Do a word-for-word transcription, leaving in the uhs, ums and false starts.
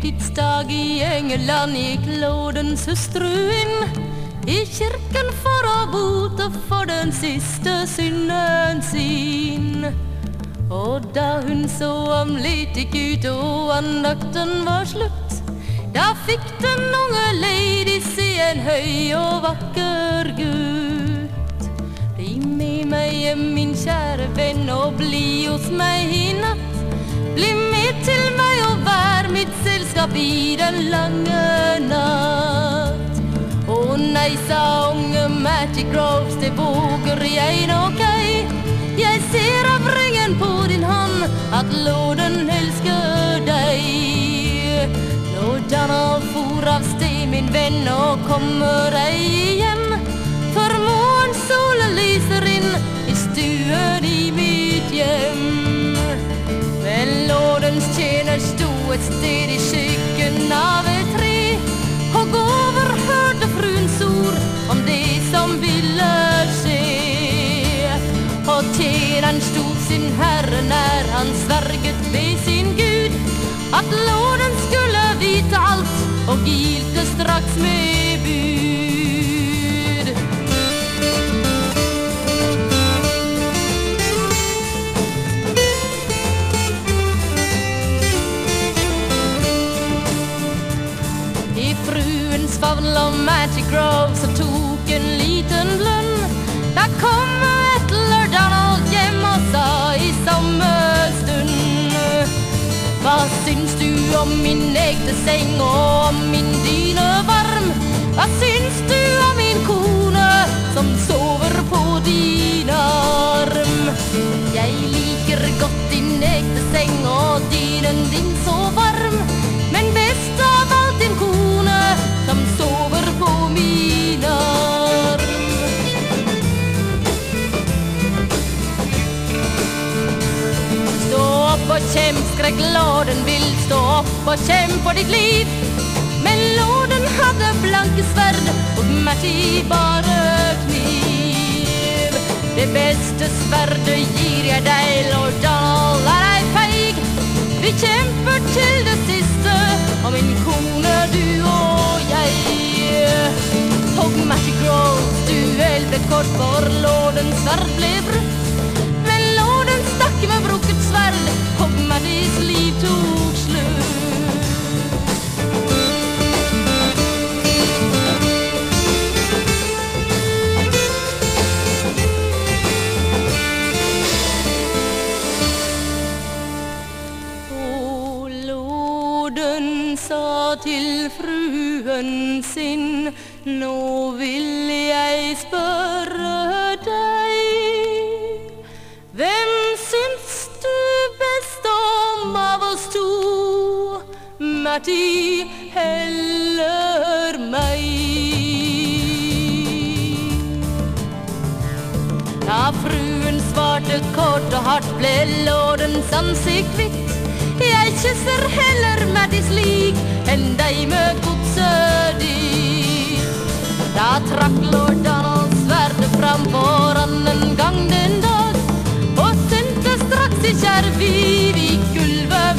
høytidsdag i England gikk lordens hustru inn i kirken for å bote for den siste synden sin. Og da hun så om litt gikk ut og andakten var slutt, da fikk den unge lady se en høy og vakker gutt. Bli med meg hjem, min kjære venn, og bli hos meg i natt. Bli med til meg og vær mitt selskap i den lange natt. Å nei, sa unge Matty Groves, det våger jeg nok ei. Jeg ser av ringen på din hånd at lorden elsker deg. Nå Donald for av sted, min venn, og kommer ei igjen, for morgensolen lyser inn i stuen i mitt hjem. Men lordens tjener sto et sted i skyggen av et tre, og overhørte fruens ord om det som ville skje. Og tjeneren stod sin herre nær, han sverget ved sin Gud at lorden skulle vite alt, og gilte straks med bud. I fruens favn lå Matty Groves og tok en liten blønn. Da kom Atle Donald hjem og sa i samme stund: hva syns du om min ekte seng og om min dyne varm? Hva syns du om min kone som sover på din arm? Jeg liker godt din ekte seng og dynen din så varm, men best av alt din kone som sover på min arm. Stå opp og kjemp, skrek lorden vil, stå opp og kjemp for ditt liv. Men lorden hadde blanke sverd, og Matty bare kniv. Det beste sverdet gir jeg deg, lord Donald er ei feig. Vi kjemper til det siste, og min kone, du og jeg. Og Matty Groves, duell ble kort, for lordens sverd ble brutt. Men lorden stakk med brukket sverd, og Mattys liv tok slutt. Og lorden sa til fruen sin: nå vil jeg spørre deg, hvem syns du best om av oss to? Matty eller meg? Da fruen svarte kort og hardt, ble lordens ansikt hvitt. Jeg kysser heller Mattys lik enn deg med godset ditt. Da trakk lord Donald sverdet fram for annen gang den dag, og sendte straks i kjærviv i gulvet